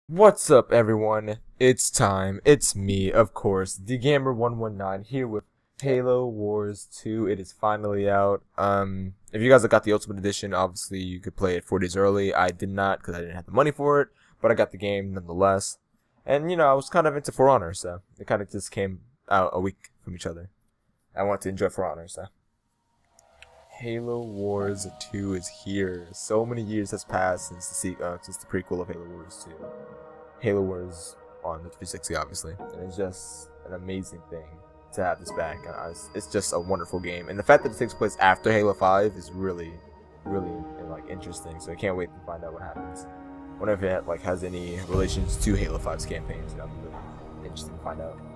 What's up, everyone? It's time. It's me, of course, DGamer 119 here with Halo Wars 2. It is finally out. If you guys have got the Ultimate Edition, obviously you could play it 4 days early. I did not because I didn't have the money for it, but I got the game nonetheless. And I was kind of into For Honor, so it kind of just came out a week from each other. I want to enjoy For Honor, so. Halo Wars 2 is here. So many years has passed since the prequel of Halo Wars 2. Halo Wars on the 360, obviously, and it's just an amazing thing to have this back. It's just a wonderful game, and the fact that it takes place after Halo 5 is really interesting. So I can't wait to find out what happens. Wonder if it has any relations to Halo 5's campaigns. That'll be really interesting to find out.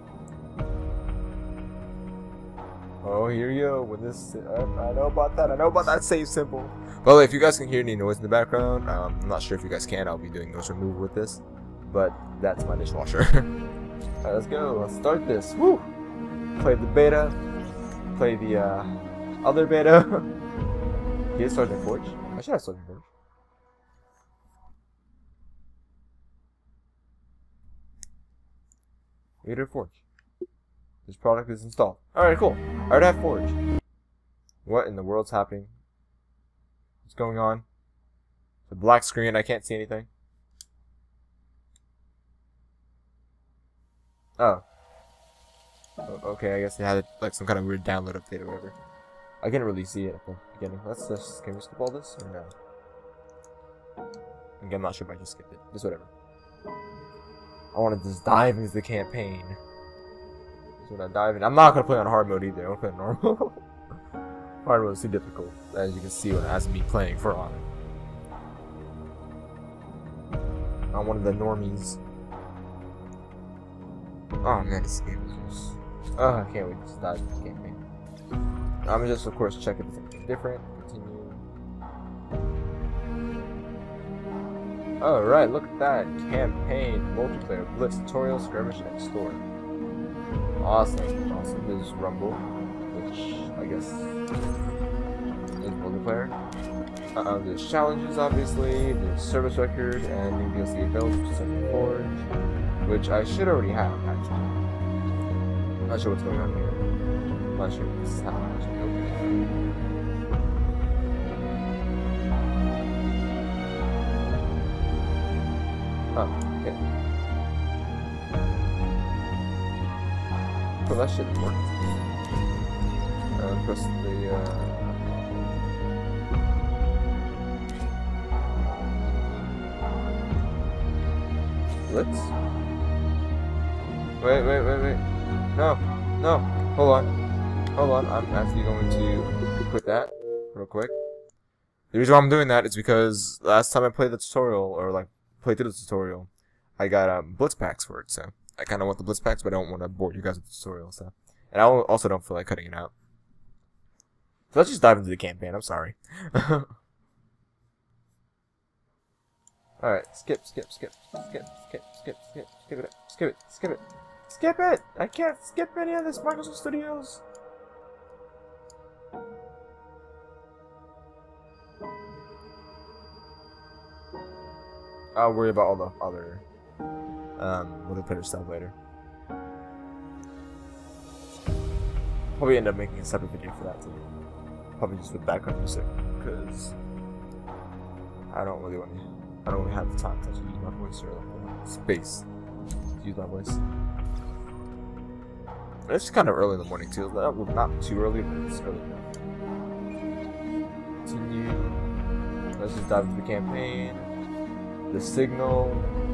Oh, here you go. When this, I know about that. I know about that save symbol. Well, if you guys can hear any noise in the background, I'm not sure if you guys can. I'll be doing noise removal with this. But that's my dishwasher. Alright, let's go. Let's start this. Woo! Play the beta. Play the other beta. He is starting Forge. I should have started Forge. Leader Forge. This product is installed. Alright, cool. I already have Forge. What in the world's happening? What's going on? The black screen. I can't see anything. Oh. Okay, I guess they had some kind of weird download update or whatever. I couldn't really see it at the beginning. Can we skip all this or no? Again, I'm not sure if I just skipped it. Just whatever. I want to just dive into the campaign. That's what I dive in. I'm not gonna play on hard mode either. I'm gonna play on normal. Hard mode is too difficult, as you can see when it has me playing For Honor. I'm one of the normies. Oh man, this game is just... Oh, I can't wait to dive into this campaign. I'm just, of course, checking if anything's different. Continue. Alright, look at that. Campaign, multiplayer, blitz, tutorial, skirmish, and store. Awesome. Awesome. There's Rumble, which I guess is multiplayer. There's challenges, obviously. There's service record and new DLC available, which is in Forge. Which I should already have, actually. I'm not sure what's going on here. I'm not sure if this is how I actually open it. Oh, okay. Well, that should work. Press the, Blitz? Wait. No. Hold on. I'm actually going to quit that real quick. The reason why I'm doing that is because last time I played the tutorial, or played through the tutorial, I got blitz packs for it. So I kind of want the blitz packs, but I don't want to bore you guys with the tutorial. So, and I also don't feel like cutting it out. So let's just dive into the campaign. I'm sorry. Alright, skip it! I can't skip any of this Microsoft Studios! I'll worry about all the other multiplayer stuff later. Probably end up making a separate video for that too. Probably just with background music, because I don't really have the time to use my voice or space to use my voice. It's kind of early in the morning too. Not too early, but it's early enough. Continue. Let's just dive into the campaign. The signal.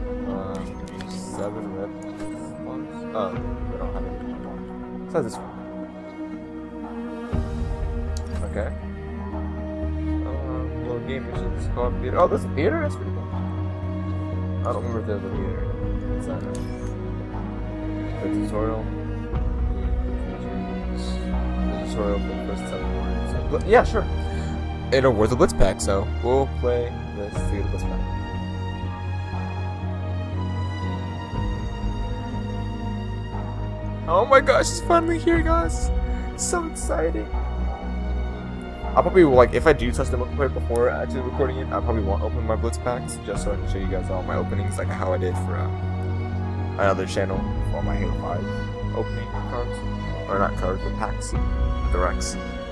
7 red ones. Oh, we don't have any more. Besides this one. Okay. Little game missions. Co-op theater. Oh, there's a theater? That's pretty cool. I don't remember if there's a theater. Inside of the tutorial. The tutorial for the first 7 words. Yeah, sure. It'll worth a blitz pack, so we'll play this to get a blitz pack. Oh my gosh, it's finally here, guys! It's so exciting! I'll probably, like, if I do touch the multiplayer before actually recording it, I probably won't open my blitz packs, just so I can show you guys all my openings, like how I did for another channel for my Halo 5 opening cards. Or not cards, but packs. The Rex.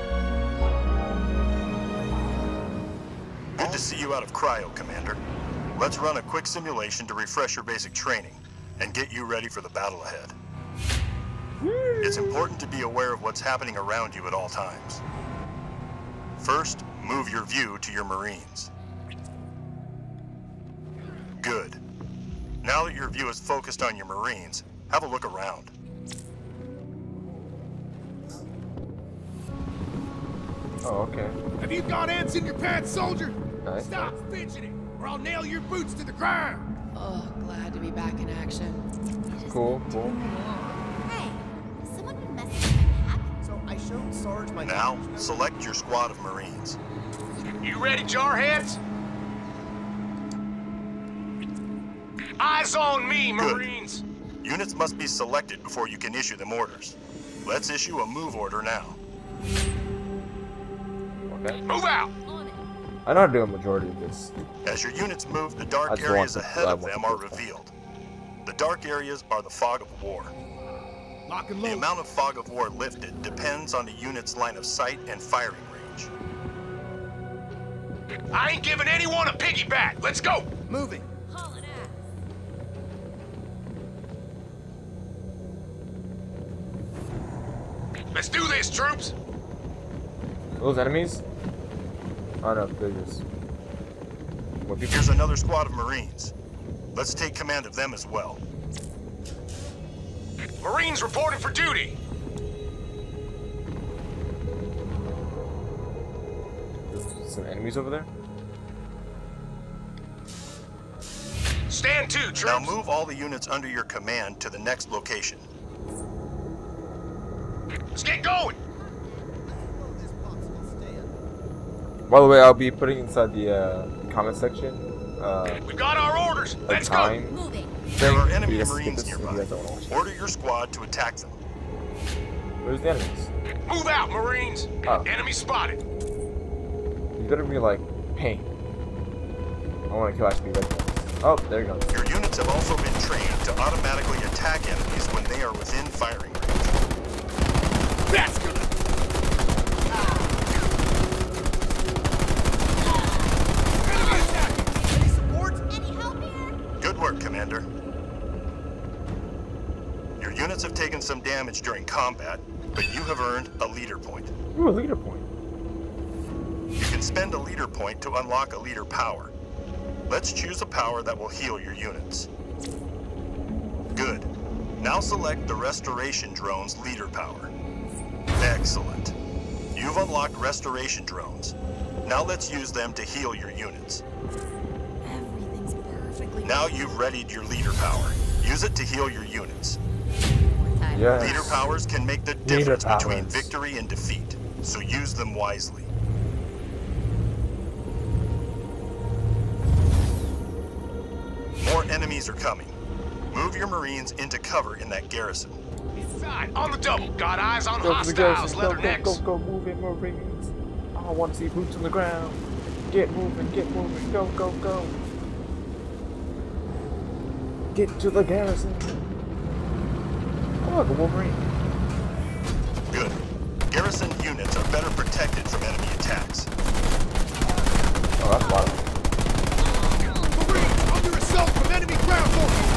Good to see you out of cryo, Commander. Let's run a quick simulation to refresh your basic training and get you ready for the battle ahead. It's important to be aware of what's happening around you at all times. First, move your view to your Marines. Good. Now that your view is focused on your Marines, have a look around. Oh, okay. Have you got ants in your pants, soldier? Nice. Stop fidgeting, or I'll nail your boots to the ground. Oh, glad to be back in action. Cool, cool. Hey, has someone been messing with my pack? So I showed Sarge my... Now, select your squad of Marines. You ready, jarheads? Eyes on me, Marines! Good. Units must be selected before you can issue them orders. Let's issue a move order now. Okay. Move out! I know how to do a majority of this. As your units move, the dark areas ahead of them are revealed. The dark areas are the fog of war. Lock and The load. amount of fog of war lifted depends on the unit's line of sight and firing range. I ain't giving anyone a piggyback. Let's go! Moving. Hauling ass. Let's do this, troops! Those enemies? Oh no, they're just... What people? Here's another squad of Marines. Let's take command of them as well. Marines reporting for duty! There's some enemies over there? Stand to, Now troops! move all the units under your command to the next location. Let's get going! By the way, I'll be putting inside the comment section We've got our orders! a Let's go! time Moving. There are thing. enemy You guys skip Marines this if you nearby. guys don't watch it. Order your squad to attack them. Where's the enemies? Move out, Marines! Oh. Enemy spotted! You better be like, pain. I want to kill actually red ones. Oh, there you go. Your units have also been trained to automatically attack enemies when they are within firing range. That's good. Enemy attack. Any support? Any help here? Good work, Commander. Your units have taken some damage during combat, but you have earned a leader point. Ooh, a leader point. You can spend a leader point to unlock a leader power. Let's choose a power that will heal your units. Good. Now select the Restoration Drone's leader power. Excellent. You've unlocked Restoration Drones. Now let's use them to heal your units. Everything's perfectly. Now you've readied your leader power. Use it to heal your units. Yes. Leader powers can make the Leader difference between powers. victory and defeat, so use them wisely. More enemies are coming. Move your Marines into cover in that garrison. Inside, on the double. Got eyes on Go to the hostiles, garrison. leathernecks. Go, move it, Marines. I want to see boots on the ground. Get moving, go, go. Get to the garrison. Oh, look, a Wolverine. Good. Garrison units are better protected from enemy attacks. Oh, that's a lot of them. Marines, under assault from enemy ground forces.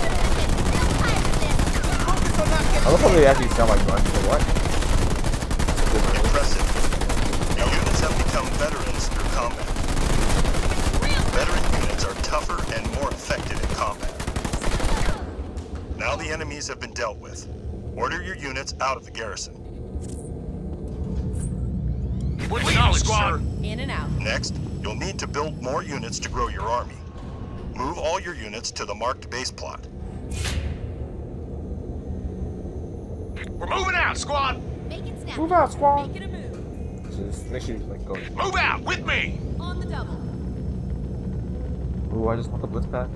Focus on that. I love how they actually sound like grunts. What? Impressive. Your units have become veterans through combat. Veteran units are tougher and more effective in combat. Now the enemies have been dealt with. Order your units out of the garrison. With the knowledge, squad! In and out. Next, you'll need to build more units to grow your army. Move all your units to the marked base plot. We're moving out, squad! Make it snap. Move out, squad. Make it a move. Just make sure you like go. Move out with me! On the double. Ooh, I just want the blitz pack.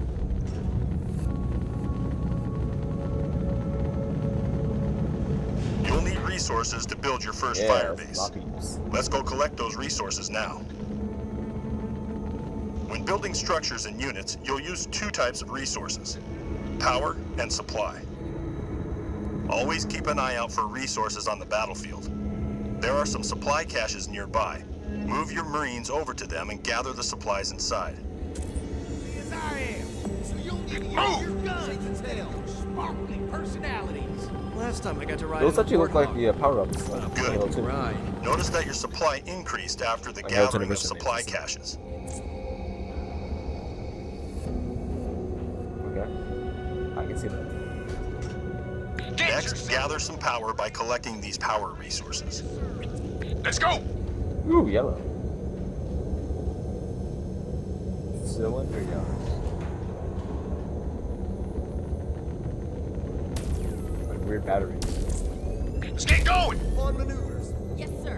You'll need resources to build your first Yeah, fire that's base. a lot of use. Let's go collect those resources now. When building structures and units, you'll use two types of resources: power and supply. Always keep an eye out for resources on the battlefield. There are some supply caches nearby. Move your Marines over to them and gather the supplies inside. As I am. So you'll need to use your guns instead of your sparkling personalities. Last time I got to ride. Those in a actually look like warthog. the power-ups. Good. Right. Notice that your supply increased after the I know it's an gathering of mission supply name. caches. Okay. I can see that. Get Next, yourself. gather some power by collecting these power resources. Let's go. Ooh, yellow. Cylinder yards. Like weird batteries. Let's get going. On maneuvers. Yes, sir.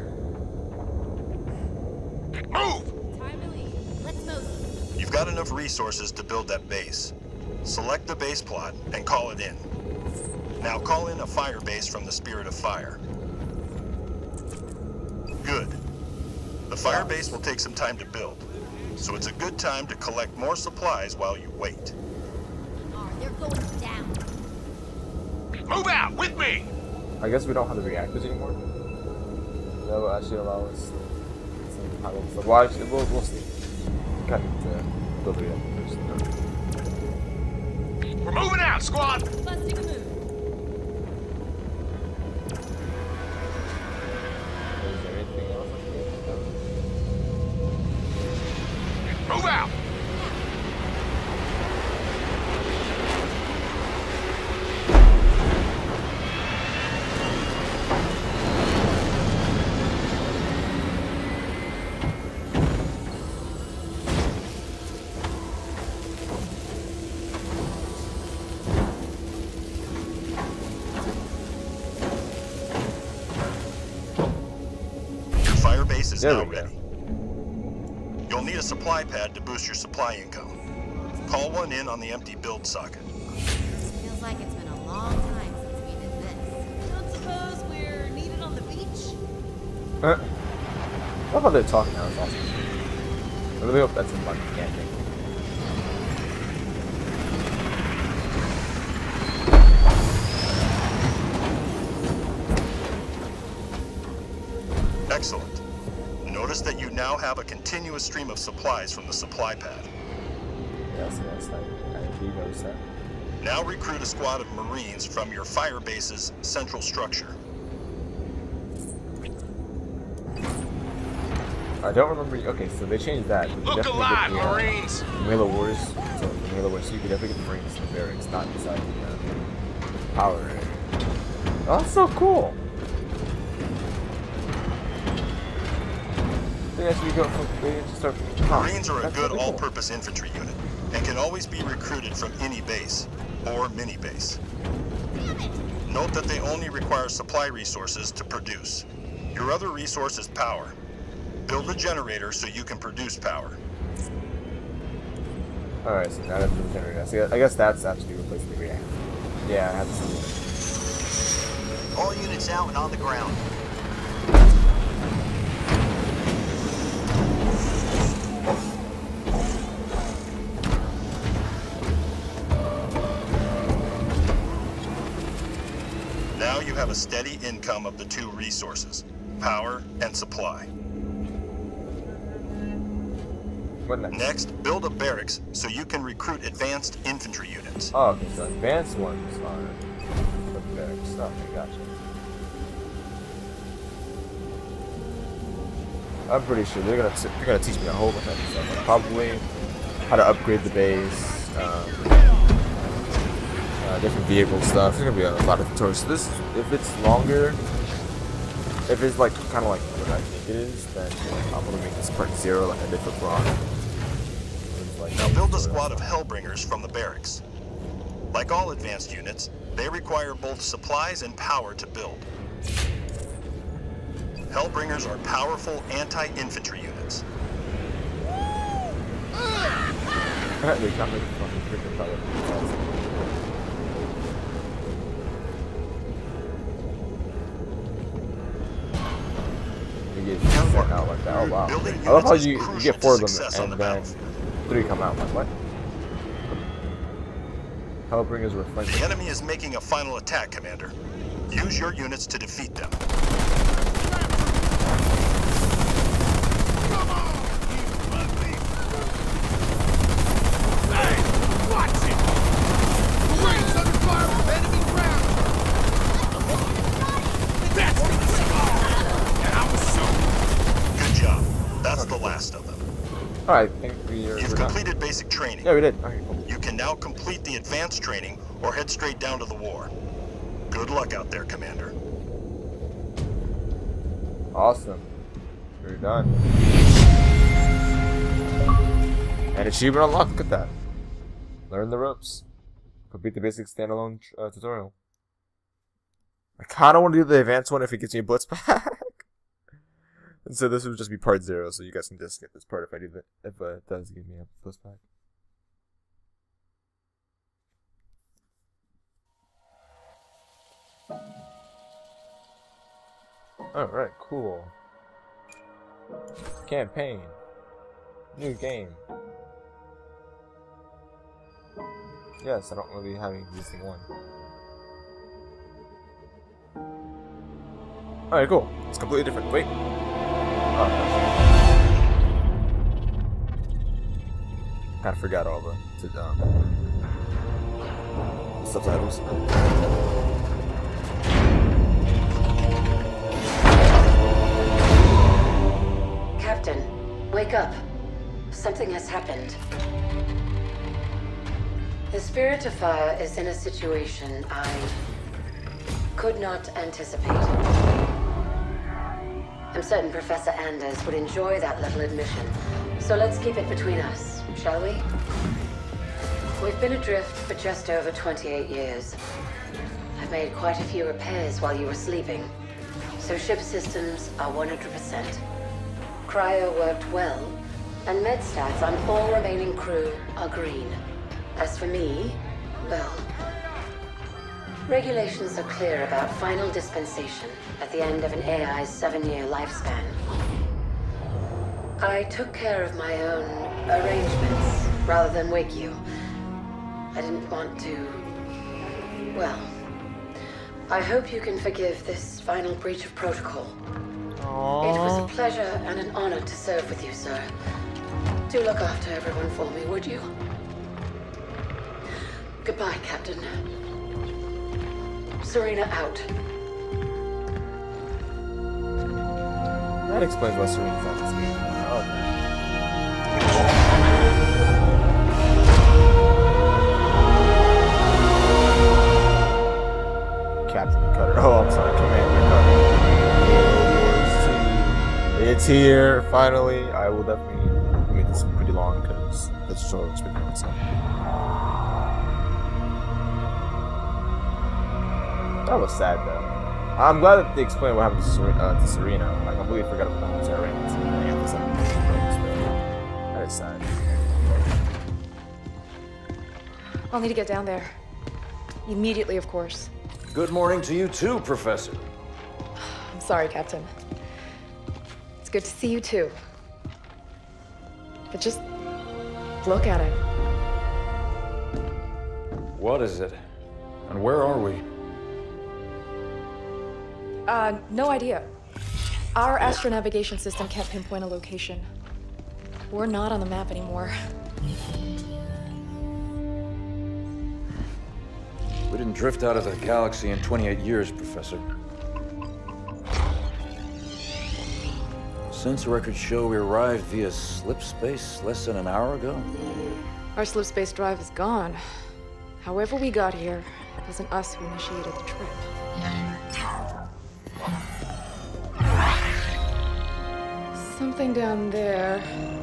Move. Time to leave. Let's move. You've got enough resources to build that base. Select the base plot and call it in. Now call in a fire base from the Spirit of Fire. Good. The fire base will take some time to build, so it's a good time to collect more supplies while you wait. They're going down. Move out with me. I guess we don't have the reactors anymore. That will actually allow us some high level stuff. Well, actually, we'll see. Kind of build the reactors. We're moving out, squad. Busting a move. Is there anything else? Move out. Your fire base is There now we go. ready. You'll need a supply pad to boost your supply income. Call one in on the empty build socket. Feels like it's been a long time since we did this. Don't suppose we're needed on the beach? I love how they're talking now. It's awesome. I really hope that's in like camping. Excellent. Notice that you now have a continuous stream of supplies from the supply pad. Yes, I do notice that. Now recruit a squad of Marines from your fire base's central structure. I don't remember. Okay, so they changed that. You Look definitely alive, get the, Marines. Halo Wars. So in Halo Wars, you could definitely get the Marines in the barracks, not inside the power area. Oh, that's so cool. They actually go from they just start. Marines are a That's good really cool. all-purpose infantry unit and can always be recruited from any base or mini base. Note that they only require supply resources to produce. Your other resource is power. Build a generator so you can produce power. Alright, so now that's the generator. So I guess that's actually replacing the reactor. Yeah, I have to see All units out and on the ground. Now you have a steady income of the two resources, power and supply. What next? Next, build a barracks so you can recruit advanced infantry units. Oh, okay, so advanced ones are the barracks. Okay, gotcha. I'm pretty sure they're gonna teach me a whole bunch of stuff. Probably how to upgrade the base, different vehicle stuff. There's gonna be a lot of tutorials. So this, if it's longer, if it's like kind of like what I think it is, then I'm gonna make this part 0 like I did for Braun. Now build a squad of Hellbringers from the barracks. Like all advanced units, they require both supplies and power to build. Hellbringers are powerful anti-infantry units. They come in fucking freaking color. Oh wow. Building I love how units is you crucial get 4 of to them success on and the then battlefield. 3 come out. Like what? Hellbringers were flanking. The enemy is making a final attack, Commander. Use your units to defeat them. Come on, you ugly. Hey, watch it. Marines under fire from enemy ground. That's gonna score. And I was so. Good job. That's the last of them. Alright, I think we're You've done. completed basic training. Yeah, we did. Okay, cool. You can now complete the advanced training or head straight down to the war. Good luck out there, Commander. Awesome. We're done. And achievement unlocked. Look at that. Learn the ropes. Complete the basic standalone tutorial. I kind of want to do the advanced one if it gives me a blitz pack. And so this would just be part 0, so you guys can just skip this part if I do that. If it does give me a blitz pack. Alright, cool. Campaign. New game. Yes, I don't really have an existing one. Alright, cool. It's completely different. Wait. Oh, kinda forgot all the subtitles. Captain, wake up. Something has happened. The Spirit of Fire is in a situation I could not anticipate. I'm certain Professor Anders would enjoy that little admission. So let's keep it between us, shall we? We've been adrift for just over 28 years. I've made quite a few repairs while you were sleeping. So ship systems are 100%. Cryo worked well, and med stats on all remaining crew are green. As for me, well, regulations are clear about final dispensation at the end of an AI's 7-year lifespan. I took care of my own arrangements rather than wake you. I didn't want to... well, I hope you can forgive this final breach of protocol. Aww. It was a pleasure and an honor to serve with you, sir. Do look after everyone for me, would you? Goodbye, Captain. Serena out. That explains why Serena's not this game. Captain Cutter. Oh, I'm sorry, Commander Cutter. It's here, finally. I will definitely. I mean, it's pretty long because the tutorial's pretty long. So. That was sad though. I'm glad that they explained what happened to Serena. I completely forgot about the whole Terrans. That is sad. I'll need to get down there. Immediately, of course. Good morning to you too, Professor. I'm sorry, Captain. It's good to see you too. But just look at it. What is it? And where are we? No idea. Our astronavigation system can't pinpoint a location. We're not on the map anymore. We didn't drift out of the galaxy in 28 years, Professor. Sensor records show we arrived via slip space less than an hour ago. Our slip space drive is gone. However we got here, it wasn't us who initiated the trip. Something down there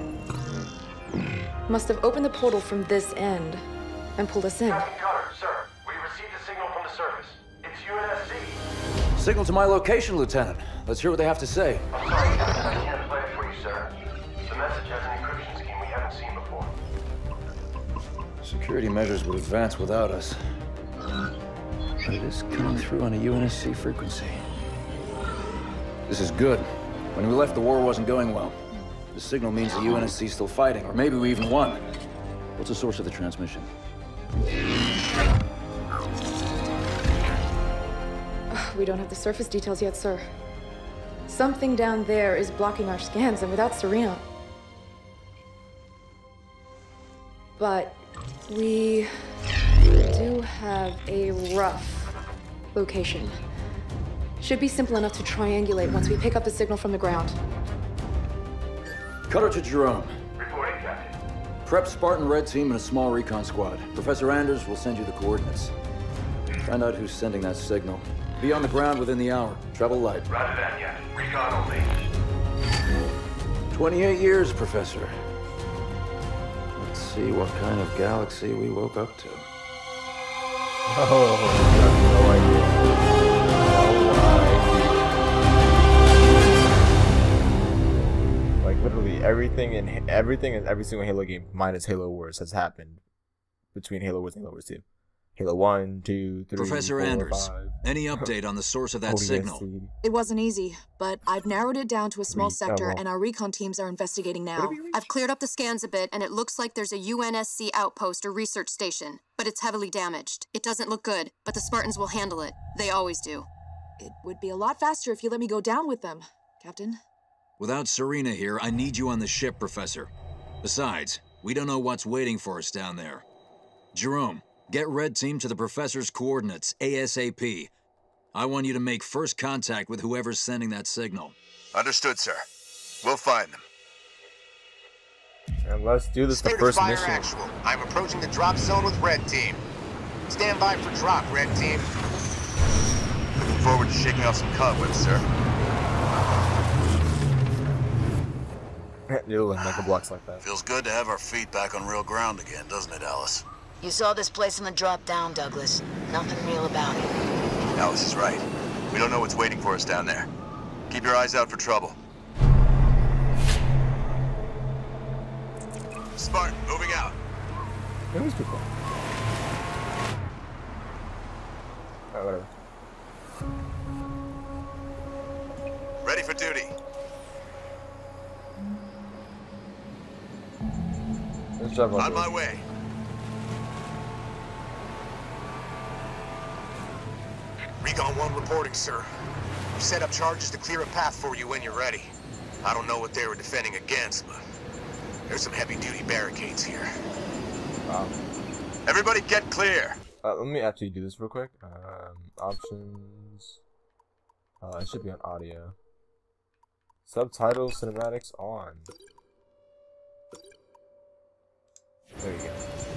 must have opened the portal from this end and pulled us in. Captain Cutter, sir, we received a signal from the surface. It's UNSC. Signal to my location, Lieutenant. Let's hear what they have to say. I'm sorry, Captain, I can't play it for you, sir. The message has an encryption scheme we haven't seen before. Security measures would advance without us. But it is coming through on a UNSC frequency. This is good. When we left, the war wasn't going well. The signal means the UNSC's still fighting, or maybe we even won. What's the source of the transmission? We don't have the surface details yet, sir. Something down there is blocking our scans, and without Serena... But we do have a rough location. Should be simple enough to triangulate once we pick up the signal from the ground. Cut her to Jerome. Reporting, Captain. Prep Spartan Red Team and a small recon squad. Professor Anders will send you the coordinates. Find out who's sending that signal. Be on the ground within the hour. Travel light. Roger that, Captain. Recon only. 28 years, Professor. Let's see what kind of galaxy we woke up to. Oh, no idea. Like literally everything in every single Halo game minus Halo Wars has happened between Halo Wars and Halo Wars 2. Halo 1, 2, 3, Professor 4, Anders, 5. any update on the source of that signal? It wasn't easy, but I've narrowed it down to a small sector, and our recon teams are investigating now. I've cleared up the scans a bit, and it looks like there's a UNSC outpost or research station, but it's heavily damaged. It doesn't look good, but the Spartans will handle it. They always do. It would be a lot faster if you let me go down with them, Captain. Without Serena here, I need you on the ship, Professor. Besides, we don't know what's waiting for us down there. Jerome, get Red Team to the Professor's coordinates, ASAP. I want you to make first contact with whoever's sending that signal. Understood, sir. We'll find them. And let's do this the State first of fire mission. actual. I'm approaching the drop zone with Red Team. Stand by for drop, Red Team. Looking forward to shaking off some cobwebs, sir. You'll make the blocks like that. Feels good to have our feet back on real ground again, doesn't it, Alice? You saw this place on the drop down, Douglas. Nothing real about it. Alice is right. We don't know what's waiting for us down there. Keep your eyes out for trouble. Spartan, moving out. It was people. Alright, whatever. Ready for duty. Let's jump on my way. Recon 1 reporting, sir. We've set up charges to clear a path for you when you're ready. I don't know what they were defending against, but there's some heavy-duty barricades here. Everybody get clear. Let me actually do this real quick. Options. It should be on audio. Subtitles, cinematics on. There you go.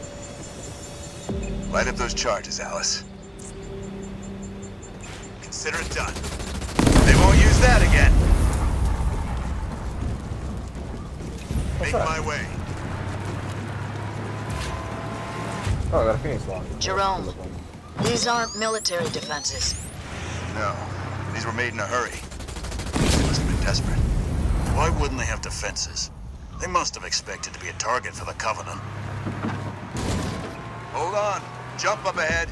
Light up those charges, Alice. Consider it done. They won't use that again. Make my way. Oh, I got a Phoenix lock. Jerome, these aren't military defenses. No, these were made in a hurry. They must have been desperate. Why wouldn't they have defenses? They must have expected to be a target for the Covenant. Hold on. Jump up ahead.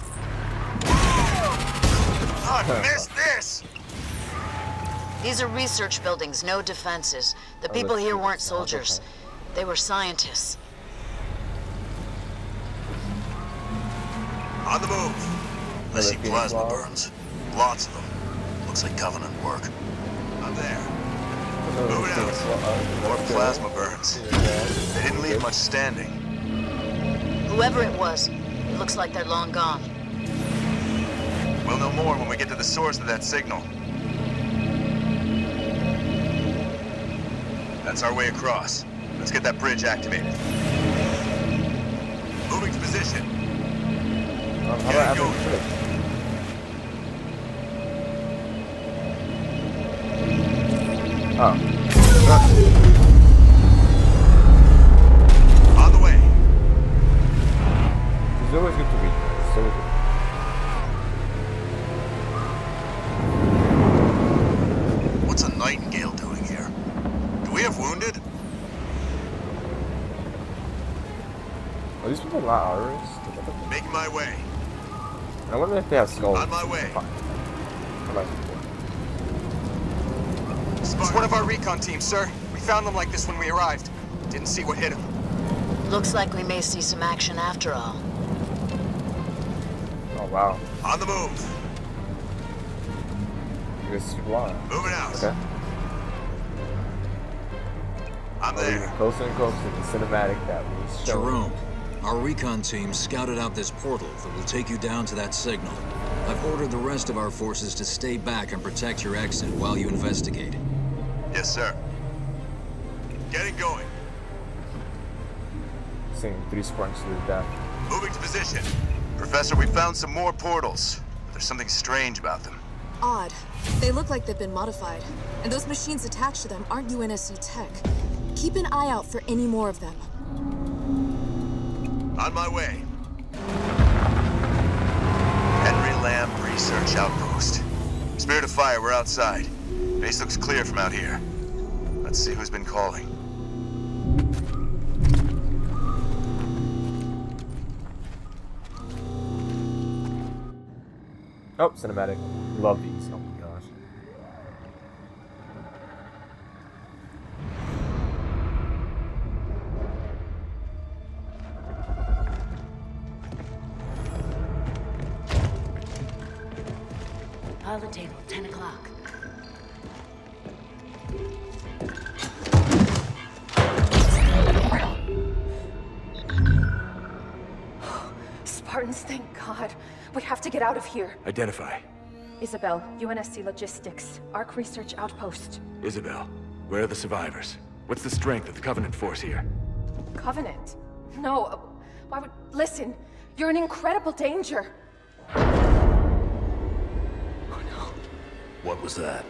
I missed this! These are research buildings, no defenses. The people here weren't soldiers. They were scientists. On the move. I see plasma burns. Lots of them. Looks like Covenant work. I'm there. Moving out. More plasma burns. They didn't leave much standing. Whoever it was, it looks like they're long gone. We'll know more when we get to the source of that signal. That's our way across. Let's get that bridge activated. Moving to position. How about go. On the way. It's always good to read. It's always good. What's a Nightingale doing here? Do we have wounded? Are these people not ours? Making my way. I wonder if they have skulls. On my way. It's one of our recon teams, sir. We found them like this when we arrived. Didn't see what hit them. Looks like we may see some action after all. Oh, wow. On the move. This is flying. Moving out. Okay. I'm there. Moving closer and closer to the cinematic that was shown. Jerome, our recon team scouted out this portal that will take you down to that signal. I've ordered the rest of our forces to stay back and protect your exit while you investigate. Yes, sir. Getting going. Seeing 3 Spartans to the death. Moving to position. Professor, we found some more portals. But there's something strange about them. Odd. They look like they've been modified. And those machines attached to them aren't UNSC tech. Keep an eye out for any more of them. On my way. Henry Lamb Research Outpost. Spirit of Fire, we're outside. Base looks clear from out here. Let's see who's been calling. Oh, cinematic. Love these. Oh my gosh. Pilot table, 10 o'clock. Spartans, thank God. We have to get out of here. Identify. Isabel, UNSC Logistics, Arc Research Outpost. Isabel, where are the survivors? What's the strength of the Covenant force here? Covenant? No, why would... Listen, you're in incredible danger. What was that?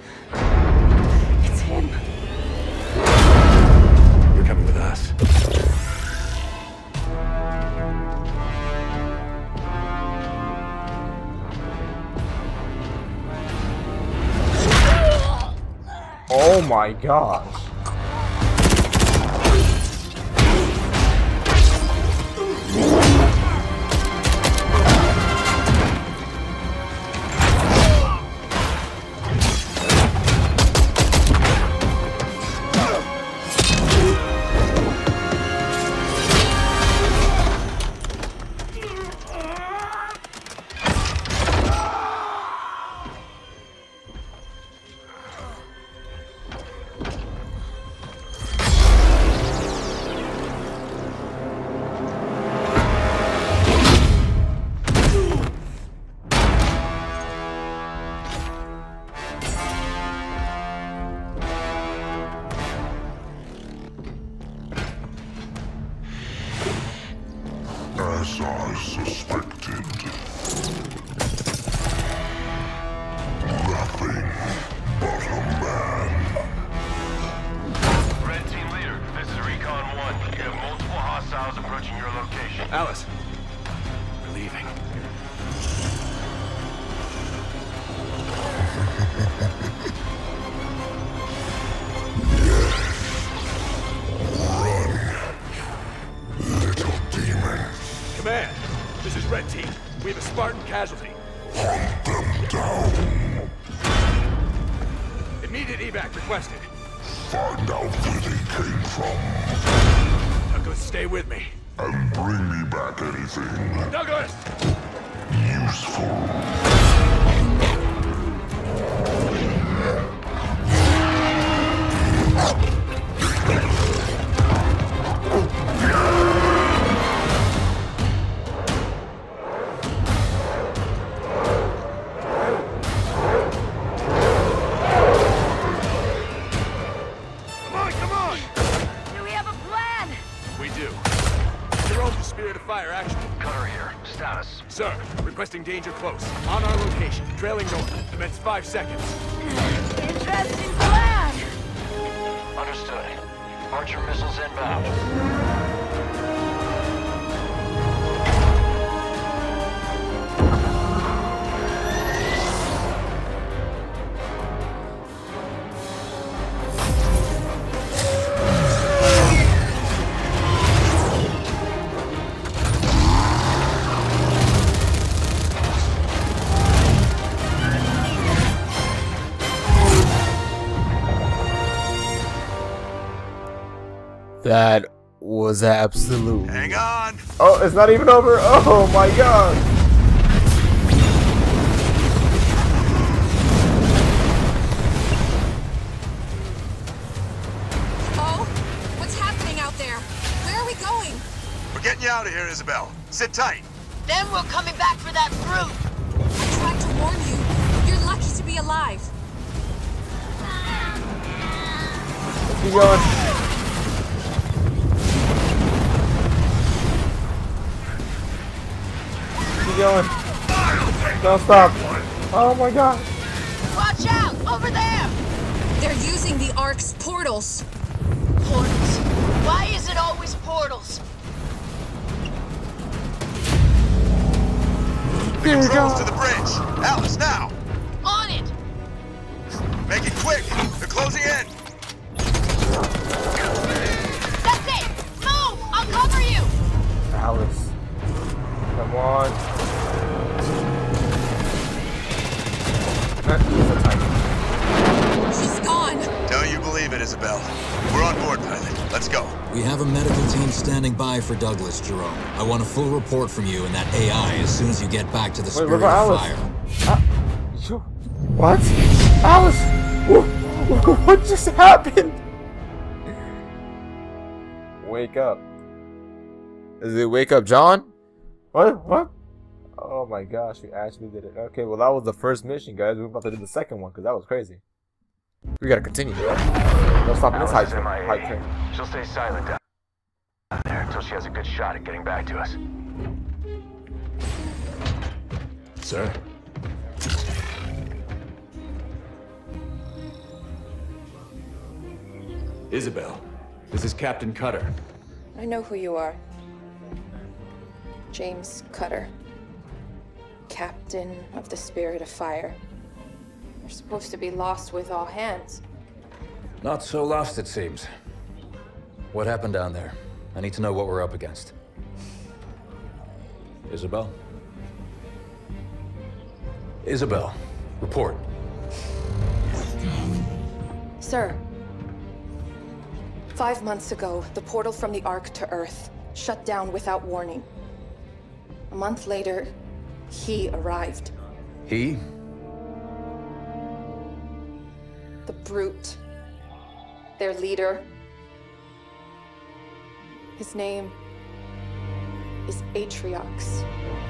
It's him. You're coming with us. Oh my gosh. As I suspected. Nothing but a man. Red Team Leader, this is Recon 1. You have multiple hostiles approaching your location. Alice, we're leaving. Command, this is Red Team. We have a Spartan casualty. Hunt them down. Immediate evac requested. Find out where they came from. Douglas, stay with me. And bring me back anything. Douglas! Useful. Requesting danger close. On our location. Trailing north. Commence 5 seconds. Interesting plan! Understood. Archer missiles inbound. That was absolutely. Hang on. Oh, it's not even over. Oh my god. Oh, what's happening out there? Where are we going? We're getting you out of here, Isabel. Sit tight. Then we're coming back for that brute. I tried to warn you. You're lucky to be alive. Keep going. Keep going. Don't stop. Oh my god. Watch out! Over there! They're using the Ark's portals. Portals. Why is it always portals? The controls to the bridge. Alice, now. On it! Make it quick. They're closing in. That's it! Move! I'll cover you! Alice. Come on. She's gone. Don't you believe it, Isabel? We're on board, pilot. Let's go. We have a medical team standing by for Douglas, Jerome. I want a full report from you and that AI as soon as you get back to the Spirit of Fire. What? Alice! What just happened? Wake up. Is it Wake Up John? What? Oh my gosh, we actually did it. Okay, well that was the first mission, guys. We're about to do the second one because that was crazy. We gotta continue. No stopping this hype train. She'll stay silent down there until she has a good shot at getting back to us. Sir? Isabel, this is Captain Cutter. I know who you are. James Cutter. Captain of the Spirit of Fire. You're supposed to be lost with all hands. Not so lost, it seems. What happened down there? I need to know what we're up against. Isabel? Isabel, report. Sir. 5 months ago, the portal from the Ark to Earth shut down without warning. A month later, he arrived. He? The Brute. Their leader. His name is Atriox.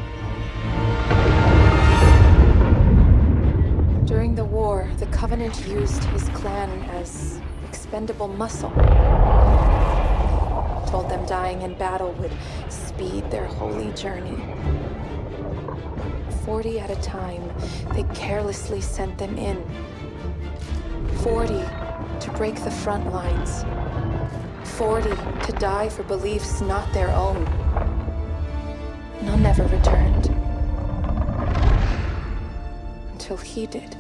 During the war, the Covenant used his clan as expendable muscle. Told them dying in battle would speed their holy journey. 40 at a time, they carelessly sent them in. 40 to break the front lines. 40 to die for beliefs not their own. None ever returned. Until he did.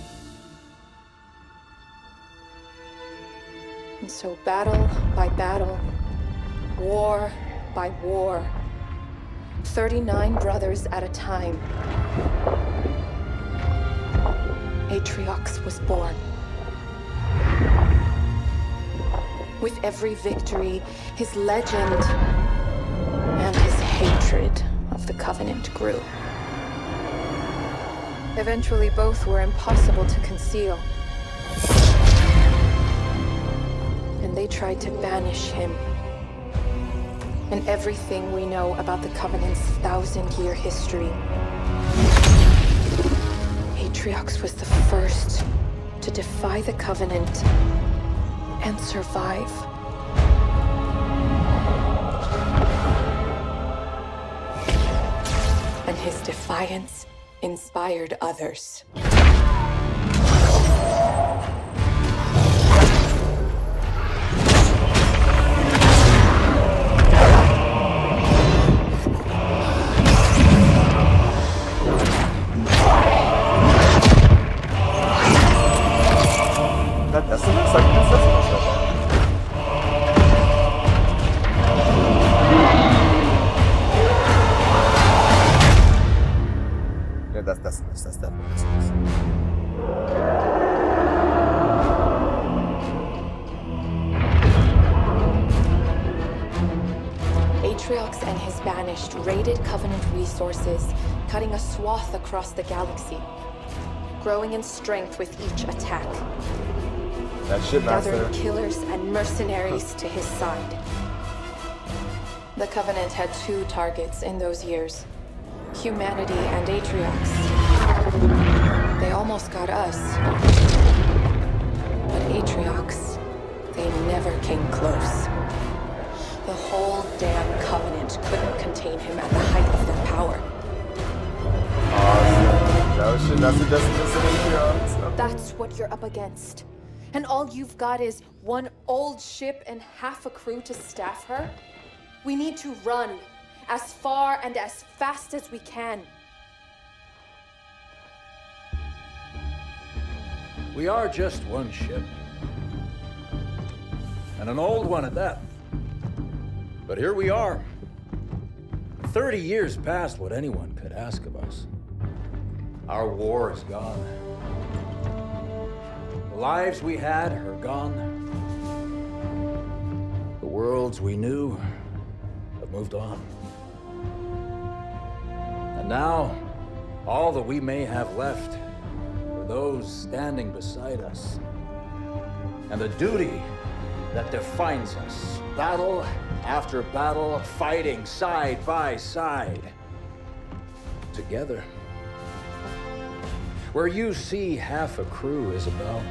And so battle by battle, war by war, 39 brothers at a time, Atriox was born. With every victory, his legend and his hatred of the Covenant grew. Eventually, both were impossible to conceal. And they tried to banish him. And everything we know about the Covenant's 1,000-year history. Atriox was the first to defy the Covenant and survive. And his defiance inspired others. That's the next like this. Yeah, that's definitely this. Atriox and his Banished raided Covenant resources, cutting a swath across the galaxy, growing in strength with each attack. That shit, master. Gathering killers and mercenaries to his side. The Covenant had two targets in those years: humanity and Atriox. They almost got us. But Atriox, they never came close. The whole damn Covenant couldn't contain him at the height of their power. Awesome. That's the destination. That's what you're up against. And all you've got is one old ship and half a crew to staff her? We need to run as far and as fast as we can. We are just one ship. And an old one at that. But here we are. 30 years past what anyone could ask of us. Our war is gone. The lives we had are gone. The worlds we knew have moved on. And now, all that we may have left are those standing beside us. And the duty that defines us. Battle after battle, fighting side by side. Together. Where you see half a crew, Isabel,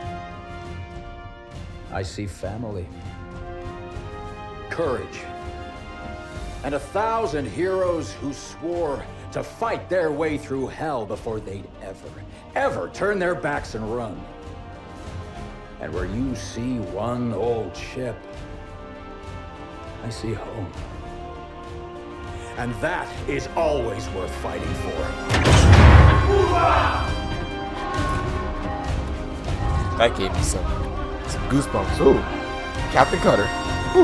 I see family, courage, and 1,000 heroes who swore to fight their way through hell before they'd ever turn their backs and run. And where you see one old ship, I see home. And that is always worth fighting for. That gave me some goosebumps. Ooh, Captain Cutter. Ooh.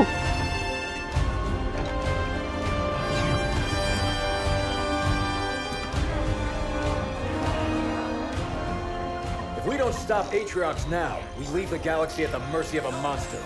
If we don't stop Atriox now, we leave the galaxy at the mercy of a monster.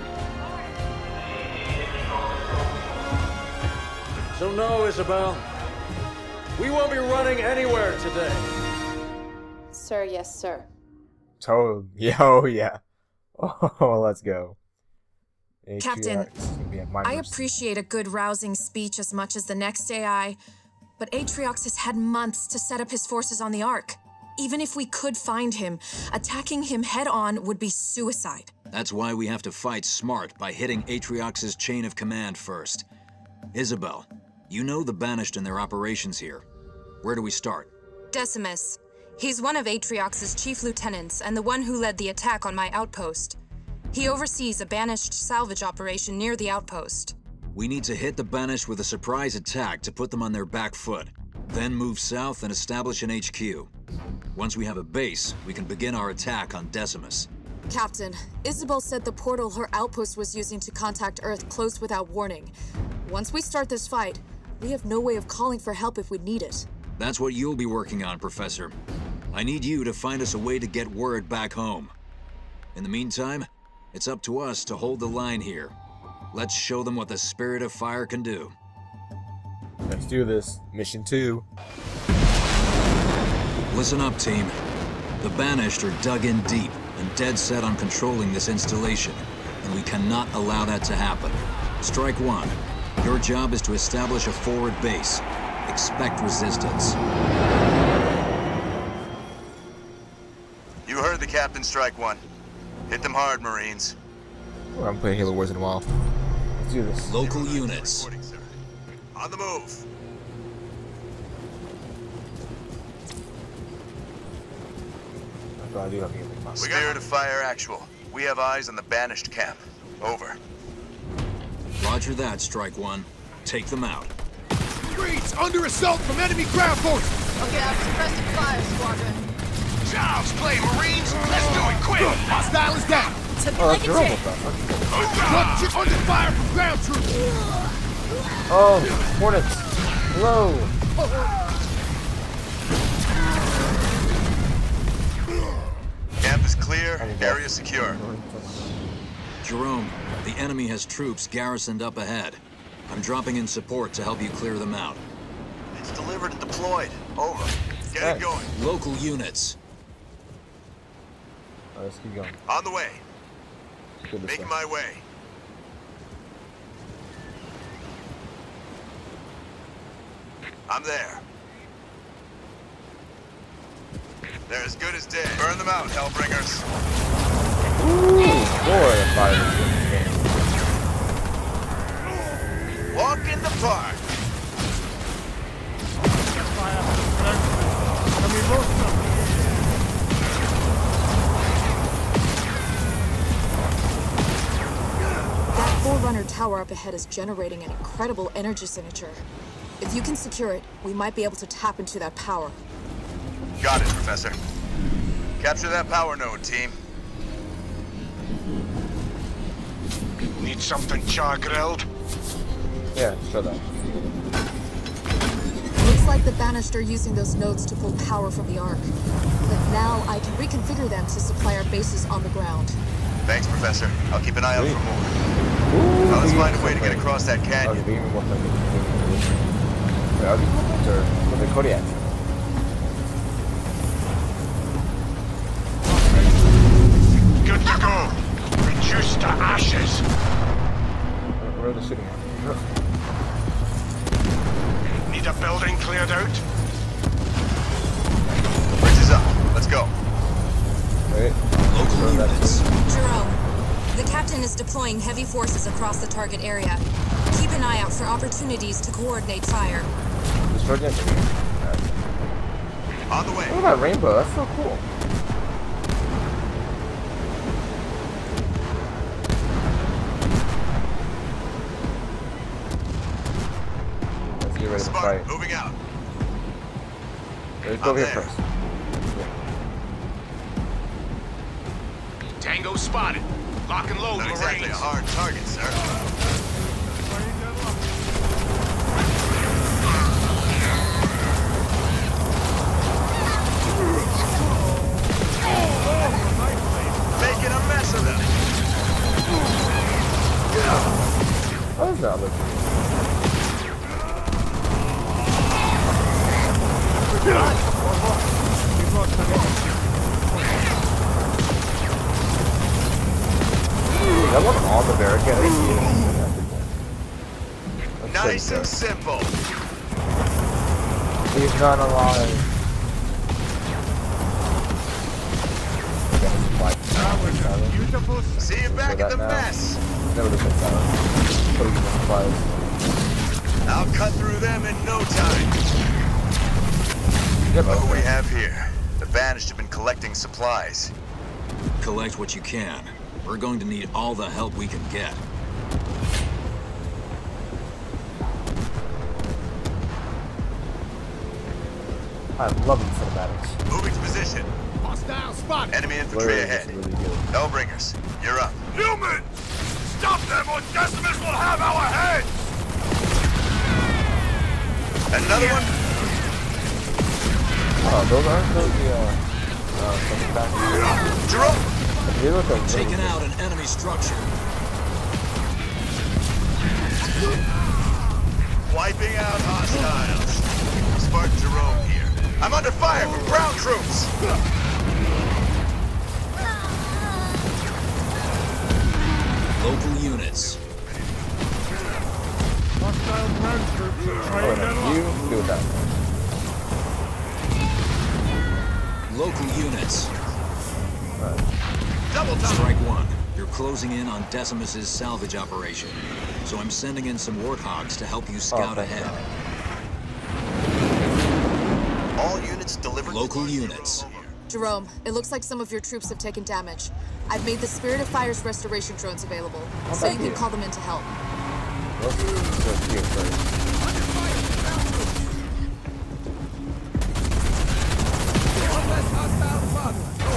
So no, Isabel. We won't be running anywhere today. Sir, yes, sir. Totally. Oh, yeah. Oh, let's go. Captain, I appreciate a good rousing speech as much as the next AI, but Atriox has had months to set up his forces on the Ark. Even if we could find him, attacking him head-on would be suicide. That's why we have to fight smart by hitting Atriox's chain of command first. Isabel, you know the Banished and their operations here. Where do we start? Decimus. He's one of Atriox's chief lieutenants and the one who led the attack on my outpost. He oversees a Banished salvage operation near the outpost. We need to hit the Banished with a surprise attack to put them on their back foot. Then move south and establish an HQ. Once we have a base, we can begin our attack on Decimus. Captain, Isabel said the portal her outpost was using to contact Earth closed without warning. Once we start this fight, we have no way of calling for help if we need it. That's what you'll be working on, Professor. I need you to find us a way to get word back home. In the meantime, it's up to us to hold the line here. Let's show them what the Spirit of Fire can do. Let's do this. Mission 2. Listen up, team. The Banished are dug in deep and dead set on controlling this installation, and we cannot allow that to happen. Strike 1. Your job is to establish a forward base. Expect resistance. You heard the captain. Strike 1. Hit them hard, Marines. Oh, I'm playing Halo Wars in a while. Let's do this. Local units. On the move. Spirit of Fire actual. We have eyes on the Banished camp. Over. Roger that, Strike 1. Take them out. Marines under assault from enemy ground forces! Okay, I'm suppressing fire, squadron. Child's play, Marines! Let's do it quick! Hostile is down! That's your robot. One ship under fire from ground troops! Oh, Hornets. Hello. Camp is clear. Area secure. Jerome, the enemy has troops garrisoned up ahead. I'm dropping in support to help you clear them out. It's delivered and deployed. Over. Get it going. Local units. Alright, let's keep going. On the way. Making my way. I'm there. They're as good as dead. Burn them out, Hellbringers. Ooh, boy, the fire is in the game. Walk in the park. That Forerunner tower up ahead is generating an incredible energy signature. If you can secure it, we might be able to tap into that power. Got it, Professor. Capture that power node, team. Need something char-grilled? Yeah, sure that. Looks like the Banished are using those nodes to pull power from the Ark. But now I can reconfigure them to supply our bases on the ground. Thanks, Professor. I'll keep an eye out for more. Now let's find a way to get across that canyon. Good to go. Reduced to ashes. Where are they sitting at? Need a building cleared out? Bridge is up. Let's go. Wait. Local units. Jerome, the captain is deploying heavy forces across the target area. Keep an eye out for opportunities to coordinate fire. Destroy the enemy. On the way. Look at that rainbow. That's so cool. Let's get ready to fight. Moving out. Let's go here first. Tango spotted. Lock and load. Not exactly a hard target, sir. Making a mess of them. How does that look? That one on the barricade. Nice and simple. He's not alive. See you back at the mess. Never been silent. I'll cut through them in no time. Yep, what do we have here? The Banished have been collecting supplies. Collect what you can. We're going to need all the help we can get. I love these cinematics. Moving to position. Hostile spot. Enemy infantry ahead. Really good. Hellbringers, you're up. Newman! Stop them or Decimus will have our heads! Another one? Oh, those aren't those the back. Jerome! They look like Taking out an enemy structure. Wiping out hostiles. Spartan Jerome here. I'm under fire from ground troops! Local units. Hostile ground troops are trying to you do that. Local units. Double time. Strike one. You're closing in on Decimus's salvage operation. So I'm sending in some warthogs to help you scout ahead. All units delivered. Local units. Jerome, it looks like some of your troops have taken damage. I've made the Spirit of Fire's restoration drones available, so you can call them in to help. Let's go here first. One less hostile spot.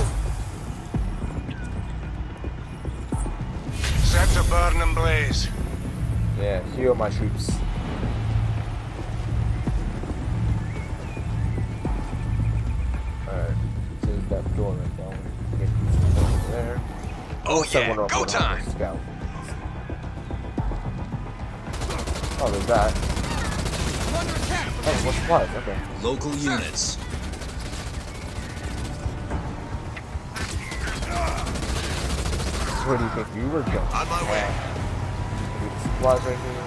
Set to burn and blaze. Yeah, heal my troops. Alright, there's that door right now. Get over there. Oh yeah, go time! Scout. Oh, there's that. Oh, more supplies. Okay. Local units. Where do you think you were going? On my way. Supplies right here.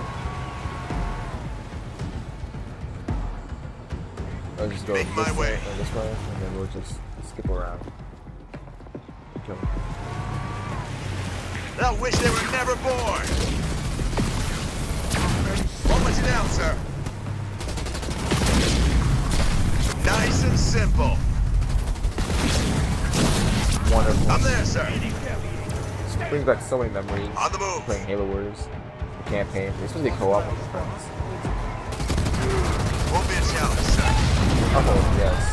I'll just go this way, and then we'll just skip around. Okay. They'll wish they were never born. Won't let you down, sir. Nice and simple. Wonderful. I'm there, sir. This brings back so many memories. On the move. Playing Halo Wars, the campaign. It's supposed to be co-op with your friends. Won't be a challenge, sir. Oh, yes.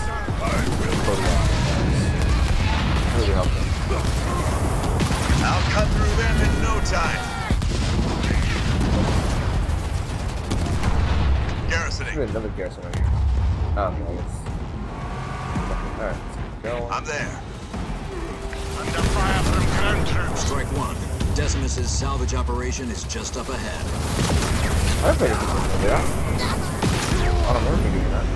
Really helpful. I'll cut through them in no time. Garrisoning. There's another garrison right here. Oh, no, it's... Alright, let's keep going. I'm there. Under fire from ground troops. Strike one. Decimus's salvage operation is just up ahead. I played it before, did I? I don't remember doing that.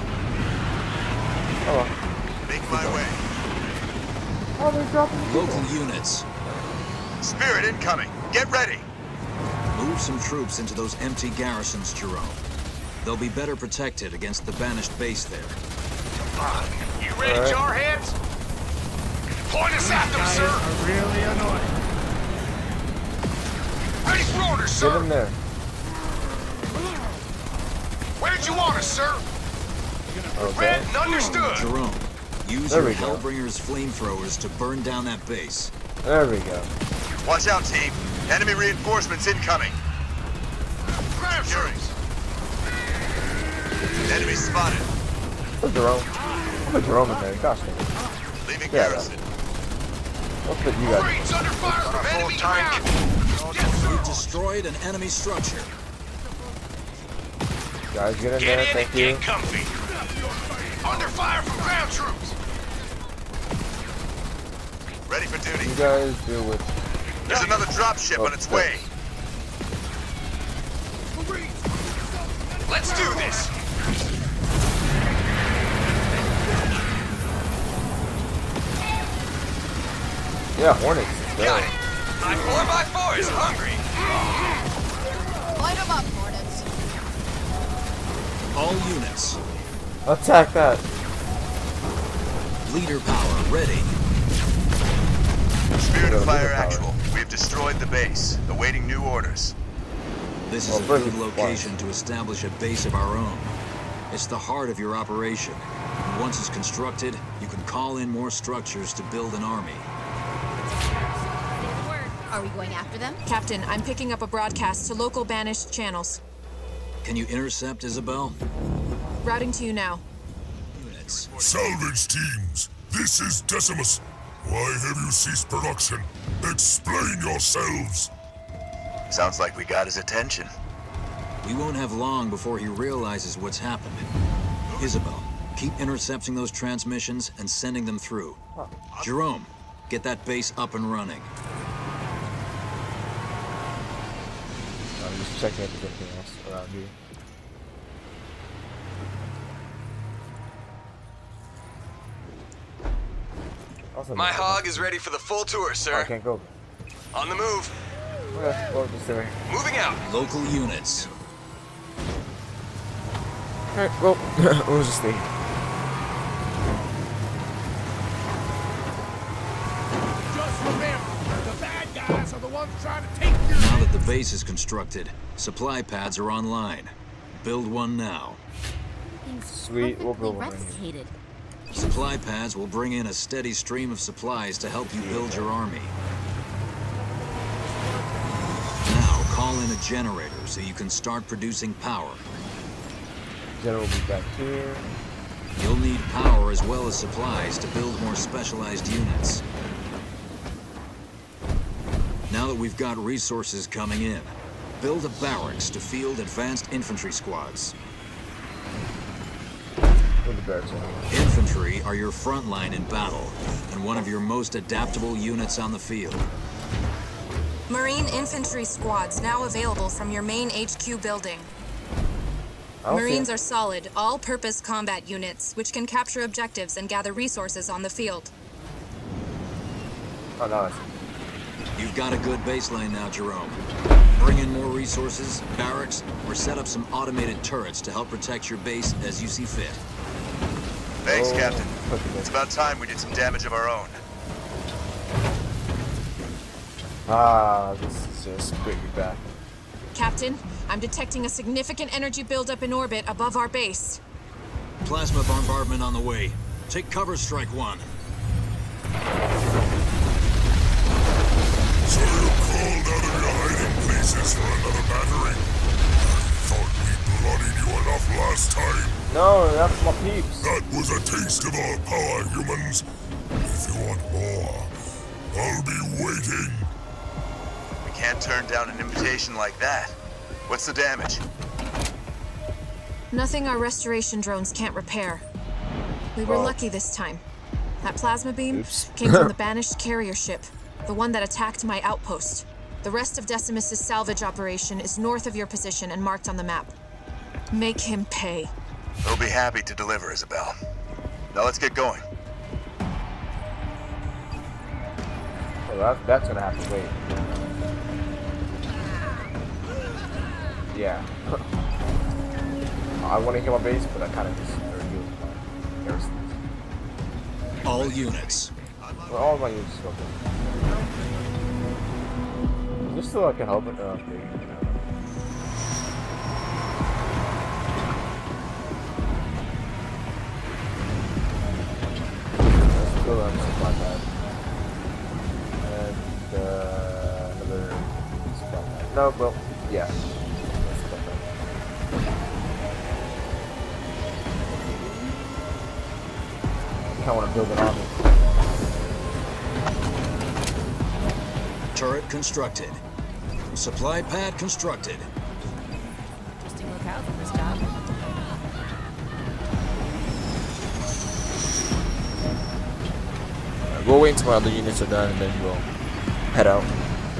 Oh well. Make my way. Oh, they're dropping Local units. Spirit incoming. Get ready. Move some troops into those empty garrisons, Jerome. They'll be better protected against the Banished base there. You ready, jarheads? Point us at them, sir. Are really annoying. Ready for orders, sir. Get in there. Where'd you want us, sir? Okay. Read and understood. Jerome, use There your we go. Hellbringer's flamethrowers to burn down that base. There we go. Watch out, team. Enemy reinforcements incoming. Securing. Enemy spotted. Put Jerome. Put Jerome in there. Gosh dang it. Leaving Yeah, garrison. Let's put you guys. Marines under fire from enemy ground. We've destroyed an enemy structure. Guys, get in Get there. in Thank and you. get comfy. Under fire from ground troops. Ready for duty. You guys deal with. There's another drop ship on its way. Let's do this. Yeah, Hornets. Got it. My 4x4 is hungry. Light them up, Hornets. All units. Attack that. Leader power ready. Spirit of fire Leader power. actual. We have destroyed the base. Awaiting new orders. This is Well, a first good it's location to establish a base of our own. It's the heart of your operation. And once it's constructed, you can call in more structures to build an army. Are we going after them? Captain, I'm picking up a broadcast to local Banished channels. Can you intercept, Isabel? Routing to you now. Units. Salvage teams, this is Decimus. Why have you ceased production? Explain yourselves. Sounds like we got his attention. We won't have long before he realizes what's happened. Isabel, keep intercepting those transmissions and sending them through. Jerome, get that base up and running. I'm just checking if there's anything else around here. Also, My hog is ready for the full tour, Oh, I sir. can't go. On the move. Okay, well, just there. Moving out. Local units. Alright, well, we'll just stay. Just remember, the bad guys are the ones trying to take your... Now that the base is constructed, supply pads are online. Build one now. Sweet, we'll build one right here. Supply pads will bring in a steady stream of supplies to help you build your army. Now call in a generator so you can start producing power. General will be back here. You'll need power as well as supplies to build more specialized units. Now that we've got resources coming in, build a barracks to field advanced infantry squads. Infantry are your front line in battle, and one of your most adaptable units on the field. Marine infantry squads now available from your main HQ building. Marines are solid, all-purpose combat units, which can capture objectives and gather resources on the field. Oh, nice. You've got a good baseline now, Jerome. Bring in more resources, barracks, or set up some automated turrets to help protect your base as you see fit. Thanks, Captain. It's about time we did some damage of our own. Ah, this is just bring me back. Captain, I'm detecting a significant energy buildup in orbit above our base. Plasma bombardment on the way. Take cover, Strike One. So you called out of your hiding places for another battery? I thought we bloodied you enough last time. No, that's my peeps. That was a taste of our power, humans. If you want more, I'll be waiting. We can't turn down an invitation like that. What's the damage? Nothing our restoration drones can't repair. We were lucky this time. That plasma beam came from the Banished carrier ship, the one that attacked my outpost. The rest of Decimus's salvage operation is north of your position and marked on the map. Make him pay. We'll be happy to deliver, Isabel. Now let's get going. Well, that's gonna have to wait. Yeah. I want to kill my base, but I kind of just all units. Well, all my units are okay. Just so I can help it. Okay. Let's go on supply pad. And another supply pad. No, well, yeah. I want to build an army. Turret constructed. Supply pad constructed. Interesting locale for this job. We'll wait until my other units are done and then we'll head out.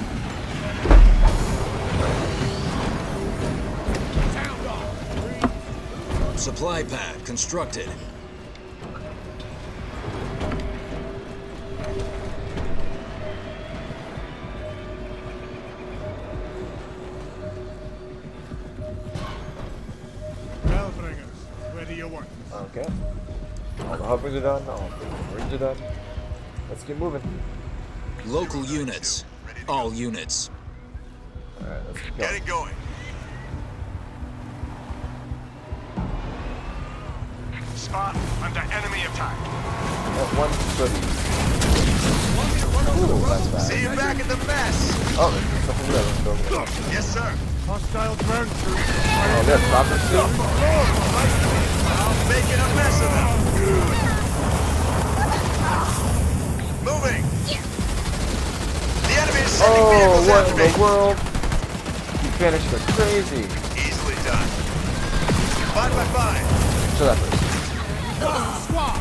Supply pad constructed. Okay. All the hovers are done, all the rings are done. Let's get moving. Local units. All units. Alright, let's go. Get it going. Spot under enemy attack. One goodie. Ooh, that's bad. See you back at the mess. Oh, there's something there. Let's go. Yes, sir. Hostile drone crew. Oh, there's Robert too. I'm making a mess of them. Moving. The enemy is sending vehicles what after in me. the world? You finished it crazy. Easily done. 5 by 5. Show that first. Squad!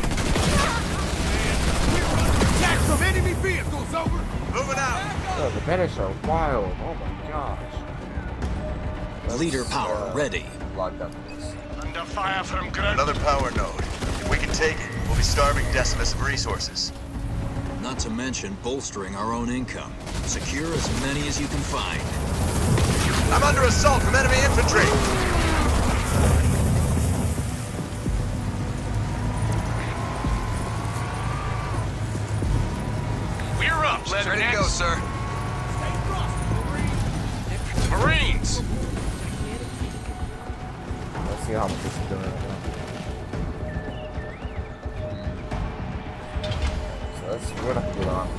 Attack from enemy vehicles, over! Moving out. Oh, the Banished are wild. Oh my gosh. Leader power ready. Lock down this. Under fire from ground. Another power node. If we can take it, we'll be starving Decimus of resources. Not to mention bolstering our own income. Secure as many as you can find. I'm under assault from enemy infantry. We're up. Ready to go, sir. Marines. Let's see how much this is doing right now. So we're gonna have to do that.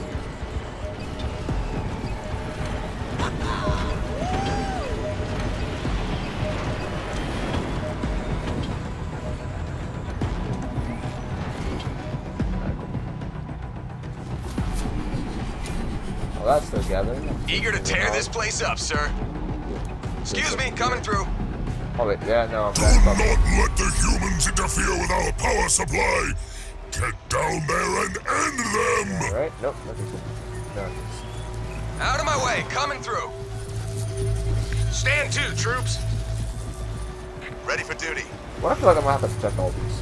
Oh, that's still gathering. Eager to tear this place up, sir. Excuse me, coming through. Oh wait, yeah, no. Do not let the humans interfere with our power supply. Get down there and end them. Alright, nope, nothing. No. Out of my way, coming through. Stand to, troops. Ready for duty. What I feel like I'm gonna have to protect all these.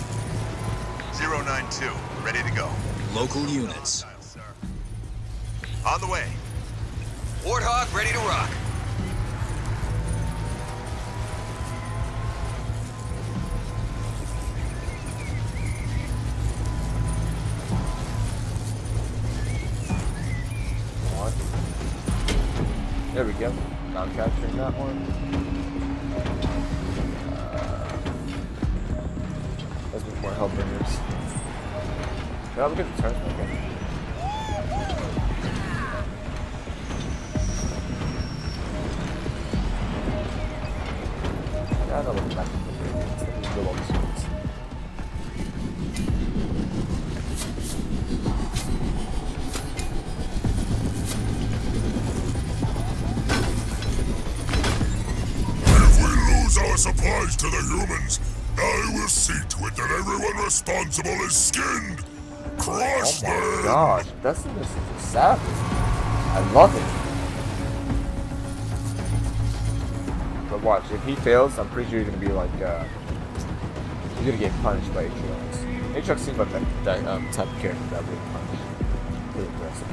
092, ready to go. Local units. On the way. Warthog ready to rock. There we go. Not capturing that one. Let's make more help bringers. Did I look at the turn? Okay. Yeah, I don't look back at the game. Let me build all these units. Our supplies to the humans. I will see to it that everyone responsible is skinned. Crush them. Oh my gosh, this is savage. I love it. But watch, if he fails, I'm pretty sure he's gonna be like, he's gonna get punished by Atriox. Atriox seems like that type of character that would punish. Really aggressive.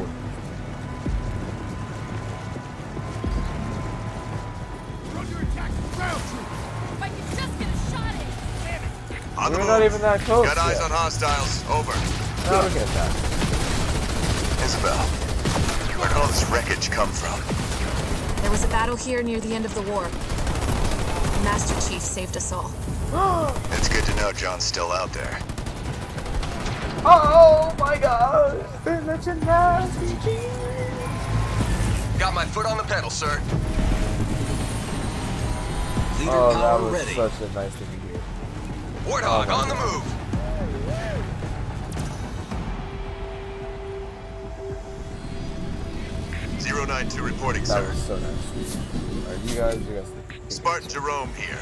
On the We're move. not even that close. Got eyes yet. on hostiles. Over. No, look at that. Isabel, where did all this wreckage come from? There was a battle here near the end of the war. The Master Chief saved us all. It's good to know John's still out there. Oh my gosh, they're such a nasty cheese. Got my foot on the pedal, sir. Leader Oh, that power was ready. such a nice thing to hear. Warthog on the move. .092 reporting, That sir. was so nice. Alright, you guys. Spartan Jerome here.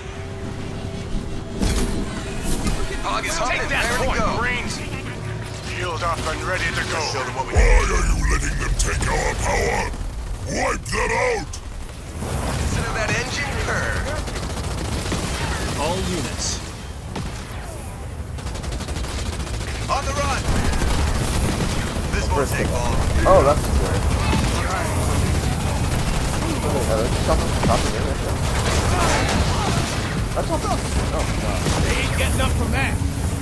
Hog is hot and ready to go. Marines. Shield up and ready to go. Show them what we Why are you letting them take our power? Wipe that out! Listen to that engine purr. All units. On the run. This won't take long. Oh, that's great. That's all done. Oh, God. They ain't getting up from that.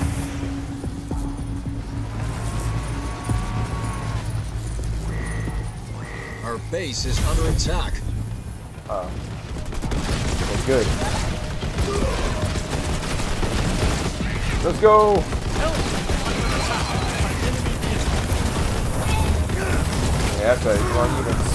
Our base is under attack. Well, good. Let's go. Yeah, that's right. Come on, units.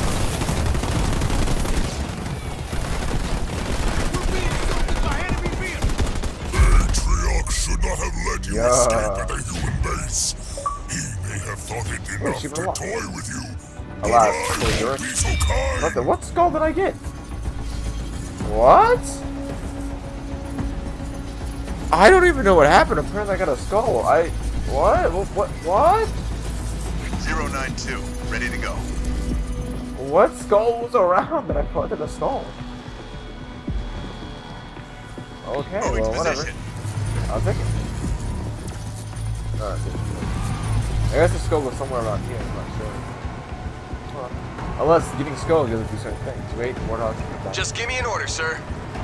Atriox should not have let you escape at the human base. He may have thought it enough to toy with you. Alas, but I won't be so kind. What skull did I get? What? I don't even know what happened. Apparently I got a skull. What? 092, ready to go. What skull was around that I planted a skull? Okay, Moving well, to whatever. position. I'll take it. I guess the skull was somewhere around here, I'm not sure. Unless getting skulls doesn't do certain things. Wait, Warthog. Just give me an order, sir.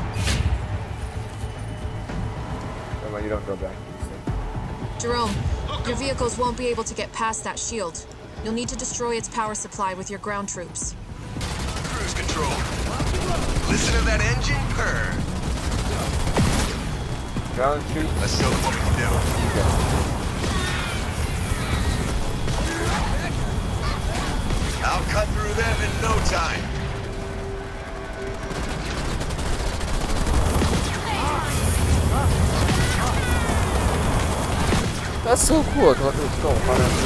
Never mind, you don't go back. Jerome, your vehicles won't be able to get past that shield. You'll need to destroy its power supply with your ground troops. Cruise control. Listen to that engine purr. Ground troops. Let's show them what we can do. I'll cut through them in no time. That's so cool. I collected a skull.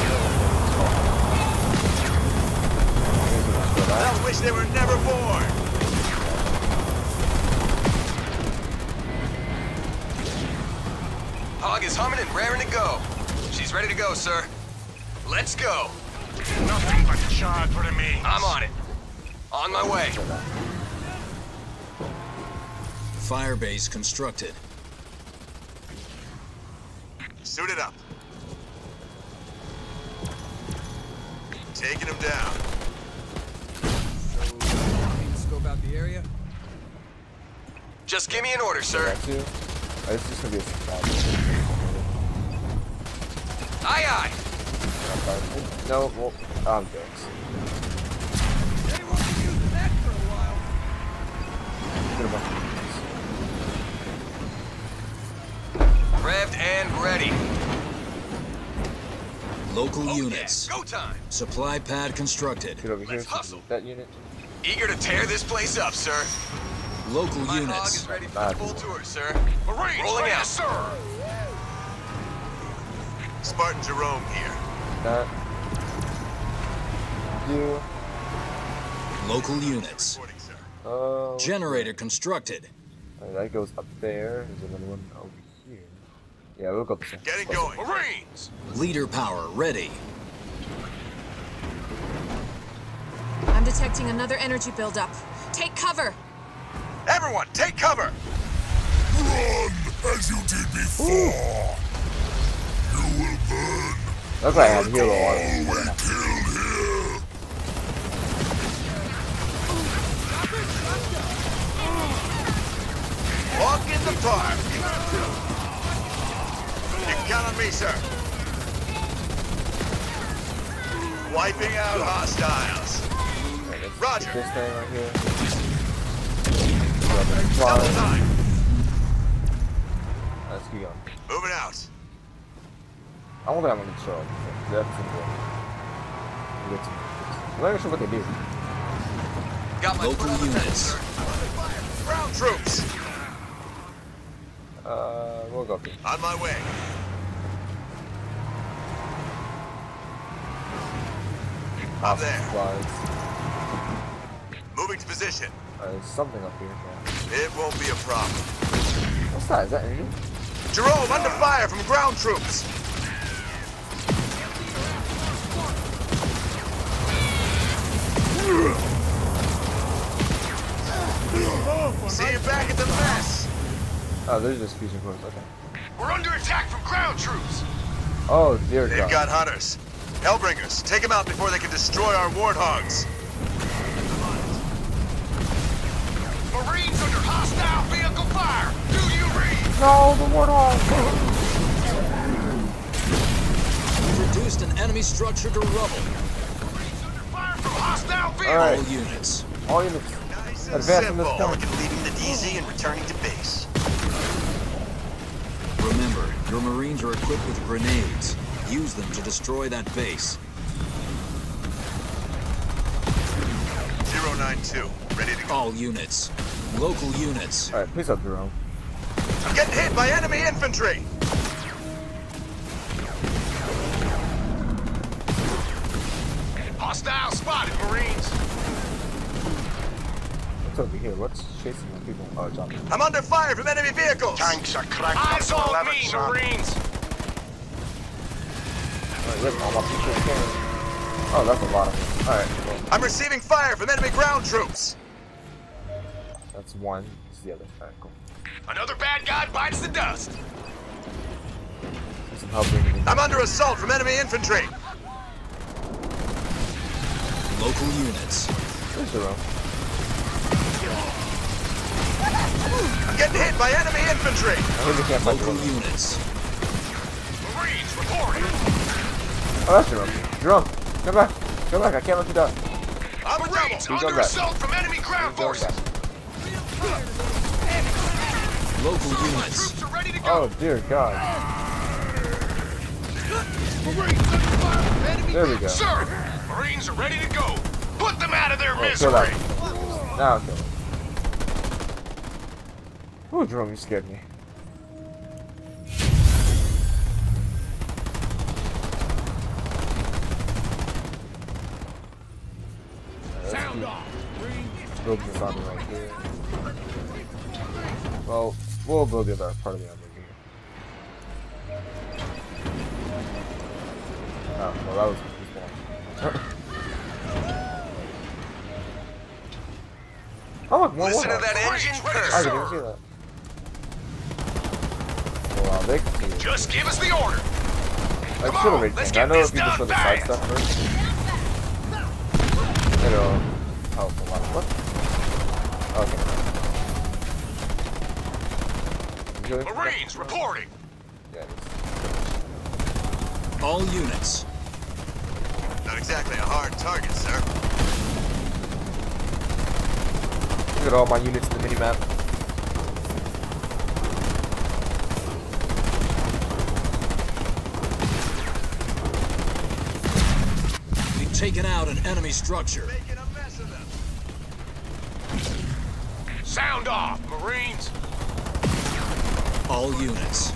I wish they were never born. Hog is humming and raring to go. She's ready to go, sir. Let's go. Nothing but charred remains. I'm on it. On my way. Firebase constructed. Suit it up. Taking him down. Scope out the area. Just give me an order, sir. It's just gonna be a surprise. Aye, aye. No, well, I'm jokes. Anyone been using that for a while? Revved and ready. Local units. Go time. Supply pad constructed. Get over here. Hustle. That unit. Eager to tear this place up, sir. Local My hog units. is ready for the full tour, sir. Marines, Rolling out, sir. Spartan Jerome here. That. You. Local units. Oh. Generator constructed. That goes up there. There's another one over here. Yeah, we'll go this way. Getting going. Marines. Leader power ready. I'm detecting another energy buildup. Take cover. Everyone, take cover. Run as you did before. You will burn. Looks like I have hero on All it. we killed here. Walk in the park. You can count on me, sir. Wiping out hostiles. Roger. This thing right here. Double time. Let's keep going. Moving out. I don't think I'm gonna show up. That's important. I'm not sure what they do. Got my Local units. Ground troops. We'll go here. On my way. I'm there. Supplies. Moving to position. There's something up here. Yeah. It won't be a problem. What's that? Is that energy? Jerome, under fire from ground troops. See you back at the mess. Oh, there's just fusion cores. Okay. We're under attack from ground troops. Oh dear They've God. got hunters. Hellbringers, take them out before they can destroy our warthogs. Marines under hostile vehicle fire. Do you read? No, the warthog. Reduced an enemy structure to rubble. Marines under fire from hostile vehicle. All right. All units. All units. Nice and Advance from simple. this point. Leaving the DZ and returning to base. Remember, your Marines are equipped with grenades. Use them to destroy that base. 092, ready to go. All units. Local units. All right, please help Jerome. I'm getting hit by enemy infantry. Hostile spotted, Marines. What's over here? What's chasing the people? Oh, it's on. I'm under fire from enemy vehicles. Tanks are cranked up Eyes to on 11, me, sir. Marines. Alright, look, all my people are killing. Oh, that's a lot of them. Alright, well, I'm receiving fire from enemy ground troops. that's one. This is the other. Alright, cool. Another bad guy bites the dust. Need some help bringing in. I'm under assault from enemy infantry. Local units. There's Jerome. I'm getting hit by enemy infantry. I hope you can't fight Local Jerome. units. Marines reporting. Oh, that's Jerome. Jerome, come back. Come back. I can't let you die. I'm a rebel. He's going Under back. assault from enemy ground He's going forces. back. Local units. Troops are ready to go. Oh, dear God. Marines under fire from enemy. There we go. Sir, Marines are ready to go. Put them out of their Oh, kill misery. that. Now kill him. Ooh, Jerome, you scared me. Sound off. Build this army right here. Well, we'll build the other part of the army here. Oh, well, that was this one. Oh, listen to that engine purr. I didn't see that. Wow, they can see it. Just give us the order. I should have rated tank. I know if you just show the side stuff first. It'll help a lot. What? Okay. Marines reporting. Yeah, all units. Not exactly a hard target, sir. Look at all my units in the minimap. We've taken out an enemy structure. Making a mess of them. Sound off, Marines. All units.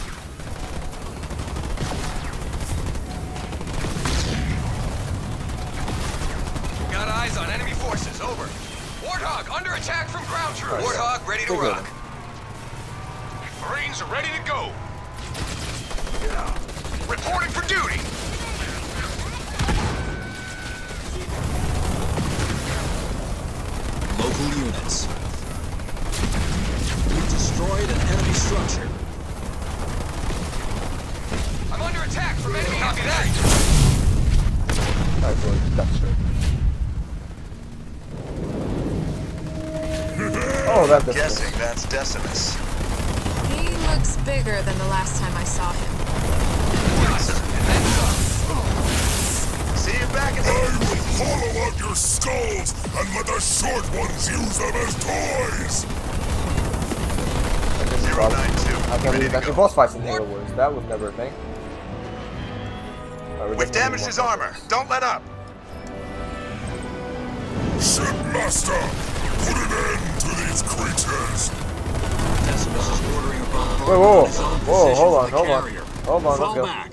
Got eyes on enemy forces, over. Warthog under attack from ground troops. Warthog ready to rock. Marines are ready to go. Reporting for duty. Local units. We've destroyed an enemy structure. I'm under attack from enemy. Copy that. Oh, that's guessing that's Decimus. He looks bigger than the last time I saw him. See you back in I will hollow out your skulls and let the short ones use them as toys! 092. I can't believe that the boss fights in Halo Wars. That was never a thing. We've damaged his armor. Don't let up. Shipmaster! Put an end to these creatures! Decimus is ordering a bombardment whoa, on his own whoa, hold on, position hold with the on. carrier. Hold on, Fall let's go. back.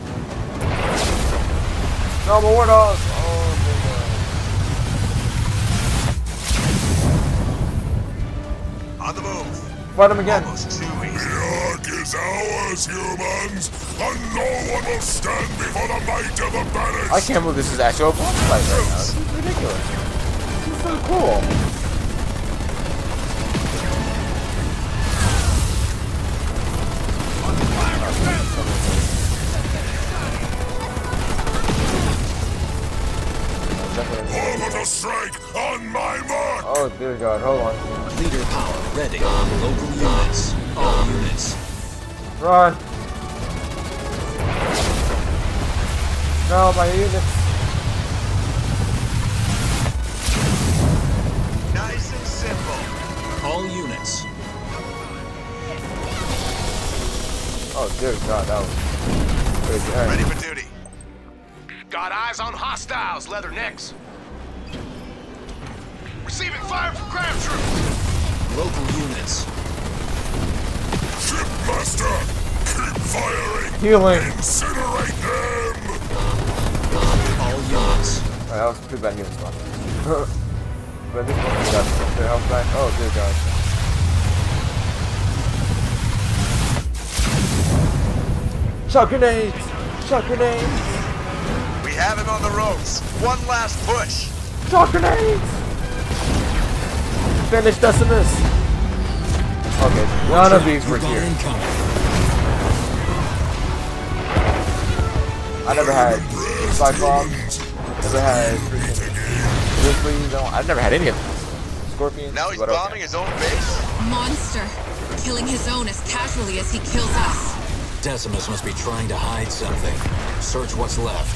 No, but we're not. On the move. Fight him again. Almost too easy. The Ark is ours, humans, and no one will stand before the might of the Banished! I can't believe this is actually a boss fight right now. This is ridiculous. This is so cool. Orbital strike on my mark! Oh dear God, hold on. Leader power ready. Local units. All units. Run! No, my units. Nice and simple. All units. Oh dear God, that was crazy. All right. Ready for duty. Got eyes on hostiles, leathernecks. Receiving fire from ground troops. Local units. Shipmaster! Keep firing! Healing. Incinerate them! All units. Alright, that was a pretty bad healing spot. But this one got their health back. Oh dear God. Shot grenades! Shot grenades! We have him on the ropes. One last push. Shot grenades! Finish Decimus! Okay, none of these were here. I never had Cyclops, never had Grizzlies, I've never had any of them. Scorpions. Now he's bombing his own base? Monster! Killing his own as casually as he kills us. Decimus must be trying to hide something. Search what's left.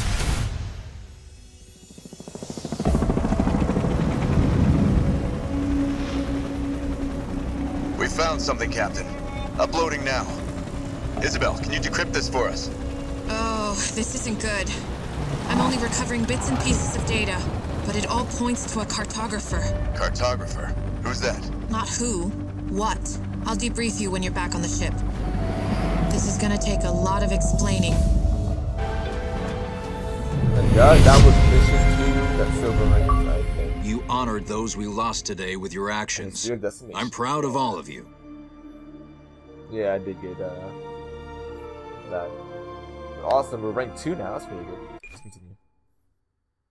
We found something, Captain. Uploading now. Isabel, can you decrypt this for us? Oh, this isn't good. I'm only recovering bits and pieces of data, but it all points to a cartographer. Cartographer? Who's that? Not who, what. I'll debrief you when you're back on the ship. This is gonna take a lot of explaining. And that was mission 2, that Silver Rings, I think. You honored those we lost today with your actions. I'm proud of all of you. Yeah, I did get that. Awesome, we're ranked 2 now, that's really good. Let's continue.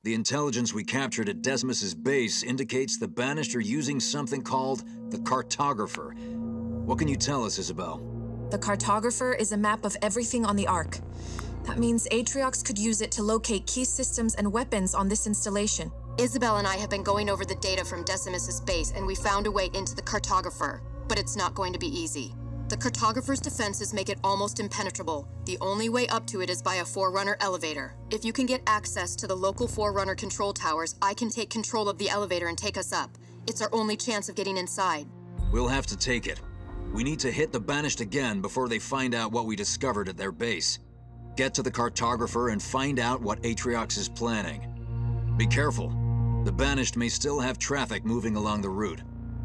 The intelligence we captured at Decimus's base indicates the Banished are using something called the Cartographer. What can you tell us, Isabel? The Cartographer is a map of everything on the Ark. That means Atriox could use it to locate key systems and weapons on this installation. Isabel and I have been going over the data from Decimus's base, and we found a way into the Cartographer, but it's not going to be easy. The Cartographer's defenses make it almost impenetrable. The only way up to it is by a Forerunner elevator. If you can get access to the local Forerunner control towers, I can take control of the elevator and take us up. It's our only chance of getting inside. We'll have to take it. We need to hit the Banished again before they find out what we discovered at their base. Get to the Cartographer and find out what Atriox is planning. Be careful. The Banished may still have traffic moving along the route.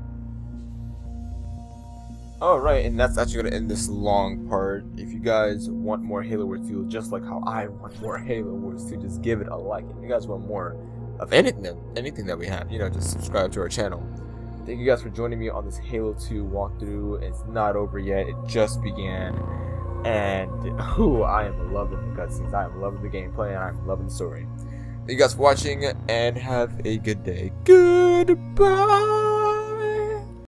Alright, and that's actually going to end this long part. If you guys want more Halo Wars 2, just like how I want more Halo Wars 2, just give it a like. If you guys want more of anything that we have, you know, just subscribe to our channel. Thank you guys for joining me on this Halo 2 walkthrough. It's not over yet, it just began. And, ooh, I am loving the cutscenes, I am loving the gameplay, and I'm loving the story. Thank you guys for watching, and have a good day. Goodbye!